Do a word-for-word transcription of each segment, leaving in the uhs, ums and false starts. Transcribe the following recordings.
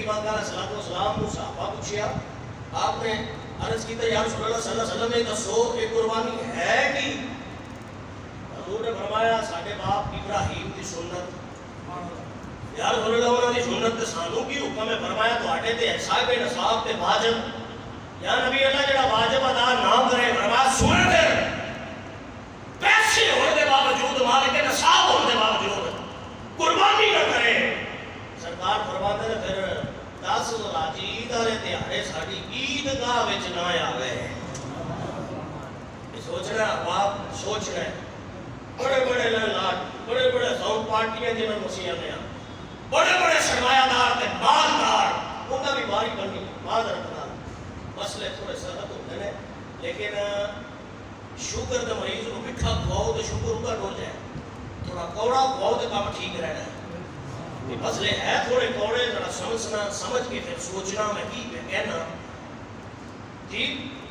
پاک علیہ السلام کو صحابہ پوچھیا آپ نے عرض کی تو یا رسول اللہ صلی اللہ علیہ وسلم نے دسو ایک قربانی ہے کہ حضور نے فرمایا ساڈے باپ ابراہیم کی سنت یا رسول اللہ انہوں نے سنت تے سانو کی حکم ہے فرمایا تو آٹے تے صاحب نصاب تے واجب یا نبی اللہ جڑا واجب ادا نہ کرے فرمایا سن پھر پیسے ہونے دے باوجود مالک نصاب ہونے دے باوجود قربانی نہ کرے سرکار فرماتے ہیں پھر دس راجی عید والے تہارے ساڈی عیدگاہ وچ نہ آوے سوچنا باپ سوچنا ہے بڑے بڑے لاٹ بڑے بڑے ساؤنڈ پارٹیاں جنہوں نے مسیح نے بڑے بڑے سرمایہ دار تے مالدار انہاں بھی باری بنی معذرت نال مسئلے تھوڑے سخت ہوندے نے لیکن شوگر دے مریض نوں مٹھا کھواؤ تے شوگر اوندا ٹر جائے تھوڑا کوڑا کھواؤ تے کام ٹھیک رہنا ہے یہ مسئلے ہے تھوڑے کوڑے ذرا سمجھنا سمجھ کے پھر سوچنا میں کی پہ کہنا جی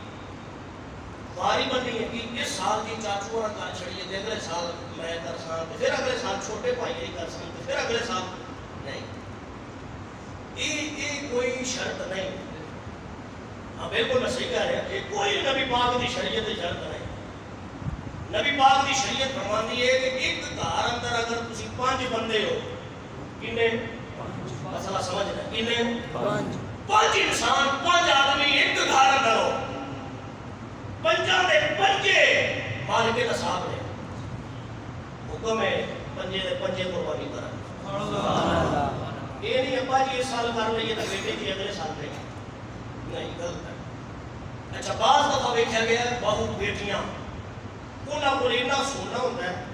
باری بنی ہے کہ اس سال کی چاچو نہ کر چھڑیے تے اگلے سال میں کر ساں تے پھر اگلے سال چھوٹے بھائی ہی کر ساں تے پھر اگلے سال نہیں یہ یہ کوئی شرط نہیں ہاں بالکل میں صحیح کہہ رہا یہ کوئی نبی پاک دی شریعت دی شرط نہیں نبی پاک دی شریعت فرماتی ہے کہ ایک گھر اندر اگر تسی پانچ بندے ہو کنے مسئلہ سمجھ رہے کنے پانچ انسان پانچ آدمی ایک گھر اندر ہو پنجاں دے پنجے مالک نصاب نے حکم ہے پنجے دے پنجے قربانی کرا یہ نہیں ابا جی اس سال کر لئیے تو بیٹے کی اگلے سال لے نہیں غلط ہے اچھا بعض دفعہ دیکھا گیا بہو بیٹیاں انہاں کو اتنا سننا ہوتا ہے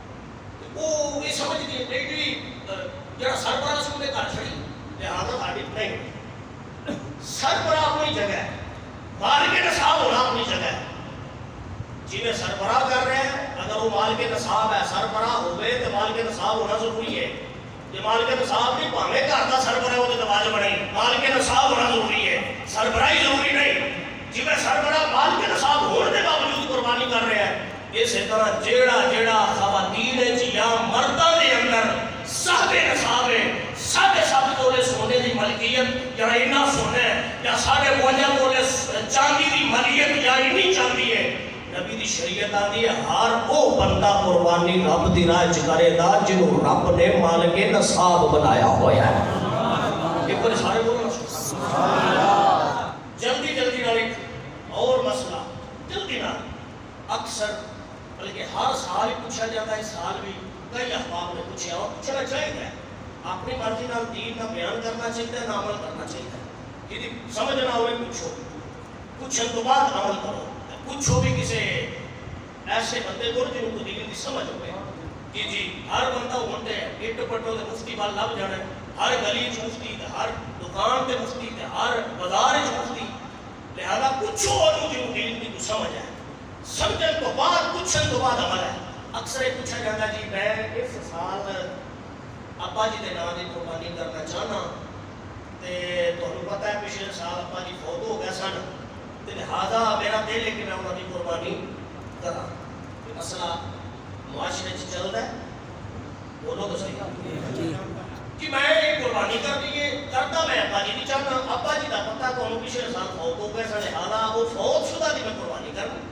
وہ یہ سمجھ دی بیٹی جڑا سربراہ سن دے گھر چھڑی لہٰذا ساڈی نہیں سربراہ اپنی جگہ ہے مالک نصاب ہونا اپنی جگہ ہے جنہیں سربراہ کر رہے ہیں اگر وہ مالک نصاب ہے سربراہ ہوئے تو مالک نصاب ہونا ضروری ہے یہ مالک نصاب نہیں پاویں گھر کا سربراہ ہو تو واجب نہیں مالک نصاب ہونا ضروری ہے سربراہی ضروری نہیں جنہیں سربراہ مالک نصاب ہونے کے باوجود قربانی کر رہے ہیں اسی طرح جیڑا جیڑا خواتین یا مرداں دے اندر صاحب نصاب ہے ساڑھے سات تولے سونے دی ملکیت یا اینا سونے یا ساڑھے پونجا تولے چاندی دی ملکیت یا اینی چاندی ہے نبی دی شریعت آتی ہے ہر او بندہ قربانی رب دی راہ چکرے دا جنہوں رب نے مالک نصاب بنایا ہویا ہے ایک بڑے سارے بولنا جلدی جلدی نہ ایک اور مسئلہ جلدی نہ اکثر بلکہ ہر سال ہی پوچھا جاتا ہے سال بھی کئی احباب نے پوچھا اور پوچھنا چاہیے اپنی مرضی نال دین کا بیان کرنا چاہیے نہ عمل کرنا چاہیے یہ سمجھ نہ ہوئے پوچھو پوچھن تو بعد عمل کرو پوچھو بھی کسی ایسے بندے کو جنہوں کو دین کی سمجھ ہوئے کہ جی ہر بندہ ہوتے ہیں ایٹ پٹو دے مفتی بال لب جانا ہے ہر گلی مفتی ہر دکان تے مفتی ہر بازار مفتی لہذا پوچھو اور جنہوں دین کی سمجھ ہے سمجھن تو بعد پوچھن تو بعد عمل ہے اکثر پوچھا جاتا جی میں اس سال ابا جی دے نام دی قربانی کرنا چاہنا تے تمہیں پتہ ہے پچھلے سال ابا جی فوت ہو گئے سن تے لہٰذا میرا دل ہے کہ میں انہوں دی قربانی کرا مسئلہ معاشرے سے چلتا ہے بولو تو صحیح کہ میں ایک قربانی کر دیئے کرتا میں ابا جی نہیں چاہنا ابا جی دا پتہ تو انہوں پچھلے سال فوت ہو گئے سن لہٰذا وہ فوت شدہ دی میں قربانی کرنا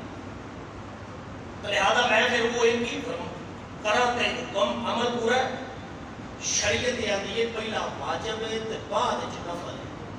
لہذا میں پھر وہ ایک ہی کرتے حکم عمل پورا ہے شریعت آتی ہے پہلا واجب ہے تو بعد نفل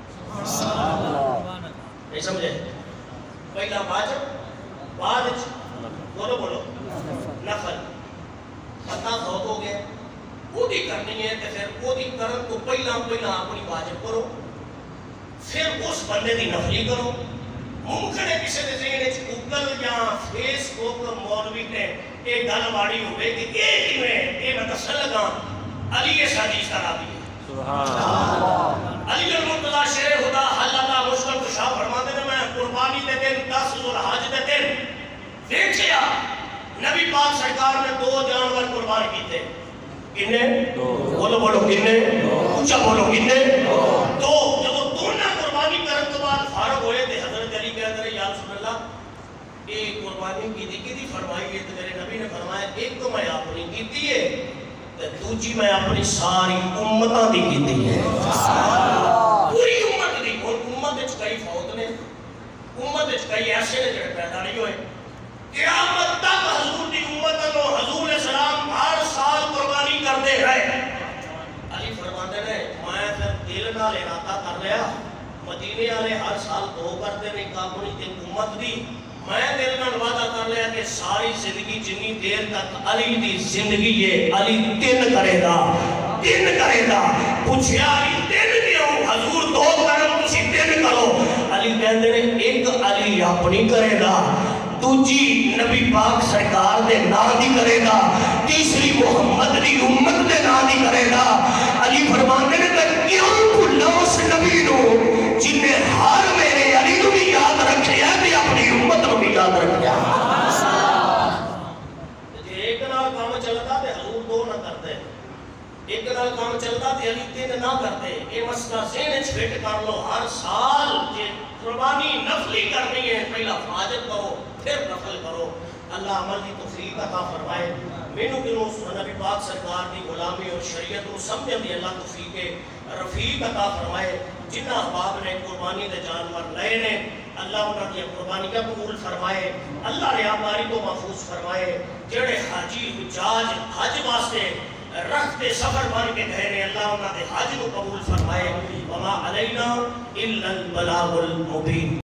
ہے نہیں سمجھے پہلا واجب بعد بولو بولو نفل پتہ فوت ہو گیا وہ دی کرنی ہے تو پھر وہ دی کرن تو پہلا پہلا اپنی واجب کرو پھر اس بندے دی نفلی کرو ممکن ہے کسی نے ذہن ہے گوگل یا فیس بک مولوی نے ایک گل واڑی ہوئے کہ ایک ہی میں یہ میں دسن لگا علی حدیث کرا دی علی المرتضی شیر خدا حلقہ مشکل کشا فرماتے ہیں میں قربانی دے دن دس ذوالحج دے دن دیکھیا نبی پاک سرکار نے دو جانور قربان کیتے کنے بولو بولو کنے اونچا بولو کنے دو جب وہ دونوں قربانی کرن تو بعد فارغ ہوئے تھے حضرت علی کہتے ہیں یا رسول اللہ ایک قربانی کی دی کی دی فرمائی ہے تو میرے نبی نے فرمایا ایک تو میں اپنی کیتی ہے دوجی میں اپنی ساری امتاں دی کیتی ہے دل نال ارادہ کر لیا مدینے والے ہر سال دو کرتے ہیں اپنی حکومت دی میں دل نال وعدہ کر لیا کہ ساری زندگی جنی دیر تک علی دی زندگی ہے علی تین کرے گا تین کرے گا پوچھیا علی تین کیوں حضور دو کرم تسی تین کرو علی کہندے نے ایک علی اپنی کرے گا دوجی نبی پاک سرکار دے نام دی کرے گا تیسری محمد دی امت دے نام دی کرے گا علی فرماندے نے کہ کیوں بھلا اس نبی نو جن نے ہر میرے علی نو بھی یاد رکھے ہے تے اپنی امت نو بھی یاد رکھیا جے ایک نال کام چلتا تے حضور دو نہ کرتے ایک نال کام چلتا تے علی تین نہ کرتے یہ مسئلہ ذہن وچ فٹ کر لو ہر سال جے قربانی نفلی کرنی ہے پہلا فاجر کرو پھر نفل کرو اللہ عمل کی توفیق عطا فرمائے مینوں کنوں نبی پاک سرکار دی غلامی اور شریعت کو سمجھن دی اللہ توفیق رفیق عطا فرمائے جنہ احباب نے قربانی دے جانور لئے نے اللہ انہاں دی قربانیاں قبول فرمائے اللہ ریاکاری کو محفوظ فرمائے جڑے حاجی حجاج حج واسطے رکھتے سفر بن کے گئے نے اللہ انہاں دے حج کو قبول فرمائے وما علینا الا البلاغ المبین